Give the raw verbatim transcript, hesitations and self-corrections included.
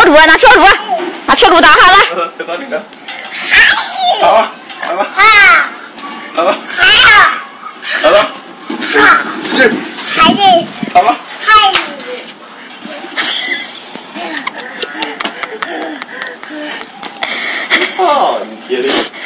珠，拿笤帚，拿笤帚打哈来。 好了，好了，好了，好了，是， 还得， 好了， 还。 哦，你爹的。